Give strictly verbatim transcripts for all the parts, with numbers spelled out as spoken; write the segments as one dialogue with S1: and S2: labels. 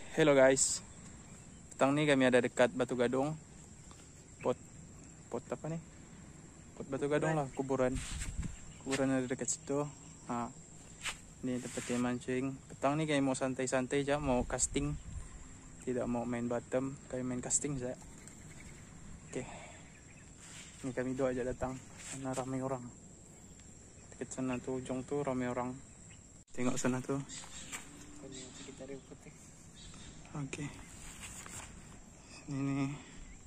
S1: Hello guys, petang nih kami ada dekat Batu Gadung. Pot, pot apa nih? Pot Batu Gadung lah, kuburan. Kuburan ada dekat situ. Nah, ini tempatnya mancing. Petang nih kami mau santai-santai aja, mau casting. Tidak mau main bottom, kami main casting saja. Oke, ini kami dua aja datang. Sana ramai orang. Dekat sana tuh ujung tuh ramai orang. Tengok sana tuh. Oke, ini nih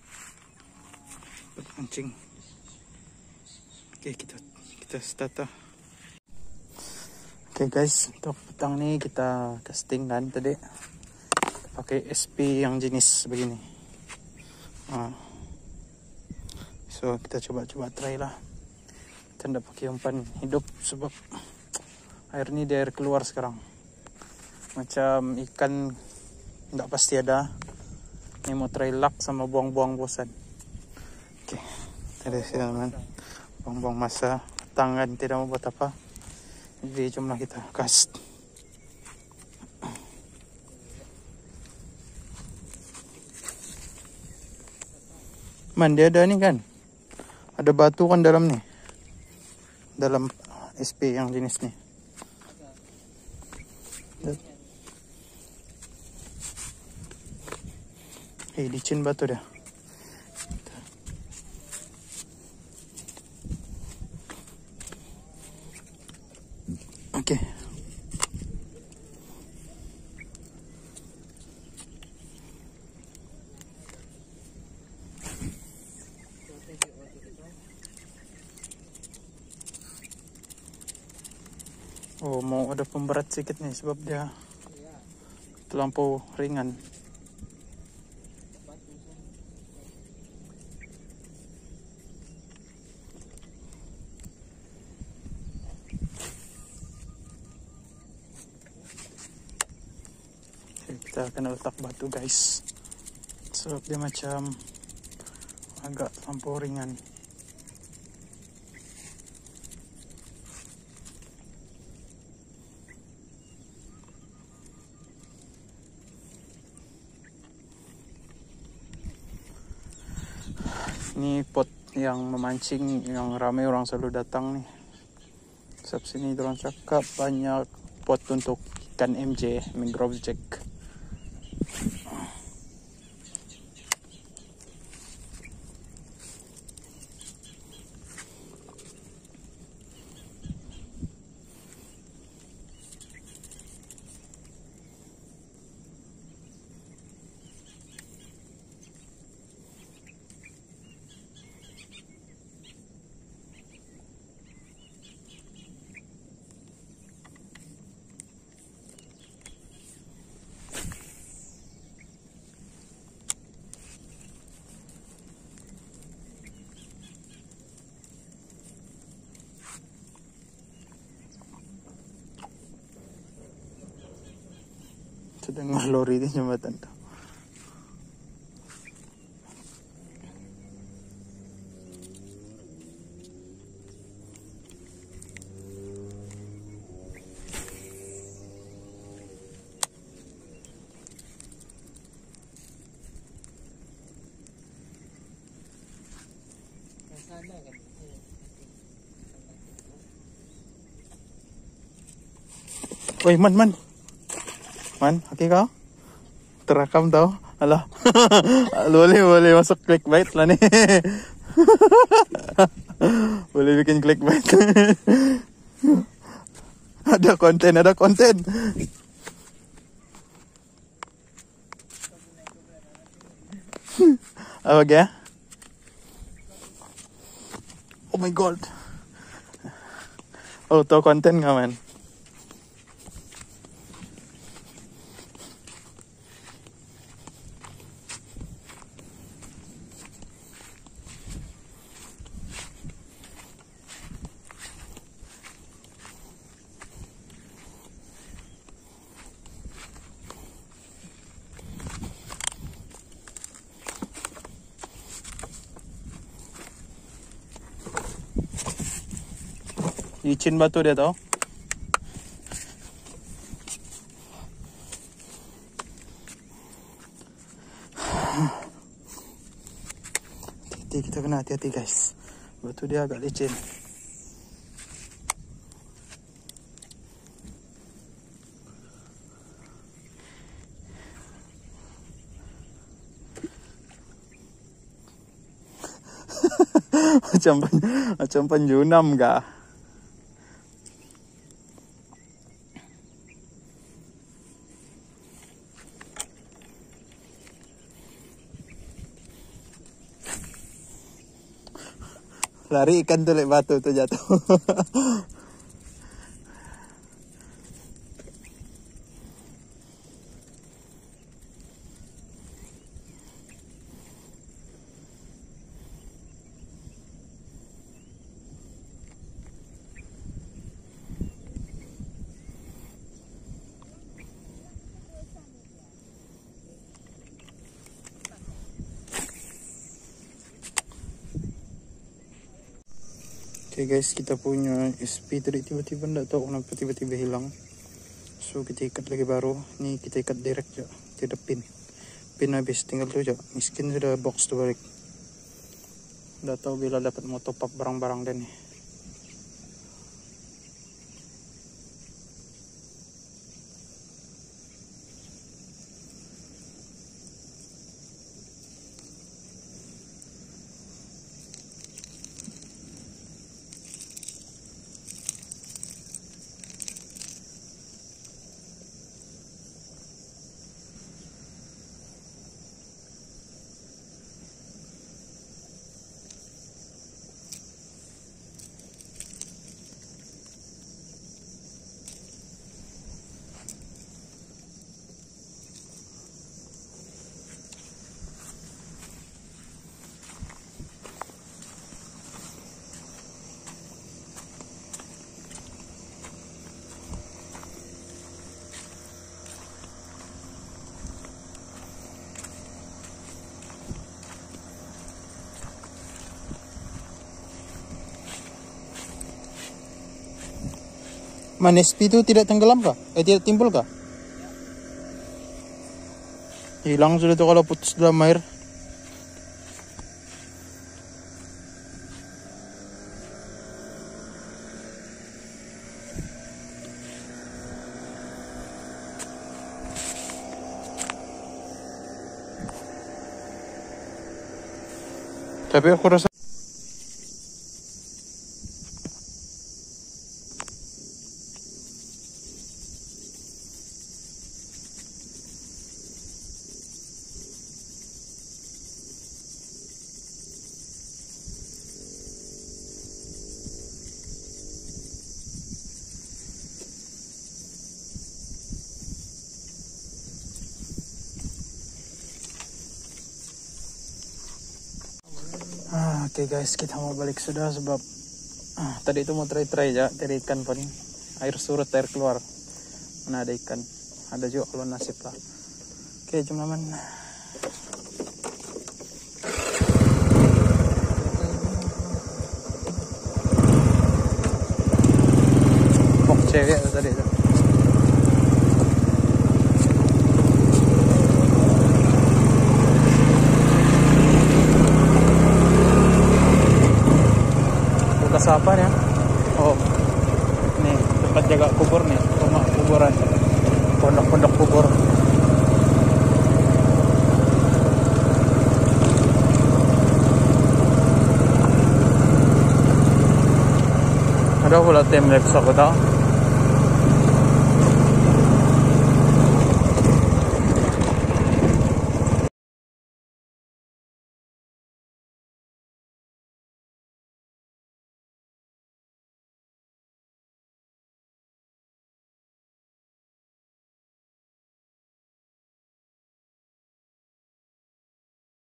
S1: mancing. Oke, kita kita start. Oke guys, untuk petang nih kita casting kan tadi pakai S P yang jenis begini. Nah, so kita coba-coba try lah. Kita tidak pakai umpan hidup sebab air ini dari air keluar sekarang. Macam ikan nggak pasti ada. Ini mau try luck sama buang-buang bosan. Oke, tadi sih teman, buang-buang masa tangan tidak mau buat apa. Jadi cuma kita cast. Man, dia ada nih kan, ada batu kan dalam nih, dalam S P yang jenis nih. Eh, licin batu dah. Oke. Okay. Oh, mau ada pemberat sedikit nih sebab dia terlampau ringan. Kita akan letak batu guys, sebab dia macam agak terlampau ringan. Ini pot yang memancing yang ramai orang selalu datang nih. Sebab sini orang cakap banyak pot untuk ikan M J, mangrove jack. Sedang ngelori di jembatan tuh. Woi, man, man. Man, oke kau? Terekam tau? Alah. boleh, boleh masuk clickbait lah nih. Boleh bikin clickbait. Ada konten, ada konten. Apa ya? Oh my god. Oh, tau konten gak man? Licin batu dia tau. hati-hati, kita kena hati-hati guys. Batu dia agak licin. macam macam penjunam kah? Lari ikan tuh lek batu tuh jatuh. Oke okay guys, kita punya S P tadi tiba-tiba nggak tahu kenapa tiba-tiba hilang. So kita ikat lagi baru. Ini kita ikat direct ya, tidak pin. Pin habis, tinggal tuh aja. Miskin sudah box tuh balik. Nggak tahu bila dapat mau top up barang-barang dan nih. Man, S P itu tidak tenggelam kah? Eh, tidak timbul kah? Hilang sudah tuh kalau putus dalam air. Tapi aku rasa Ah, oke okay guys, kita mau balik sudah sebab ah, tadi itu mau try-try aja cari ikan paling air surut air keluar. Mana ada ikan? Ada juga kalau nasib lah. Oke, okay, teman-teman. Pok cewek tadi itu. Apa ya? Oh, nih tempat jaga kubur nih, rumah kuburan, pondok-pondok kubur. Ada pula time lapse aku tahu.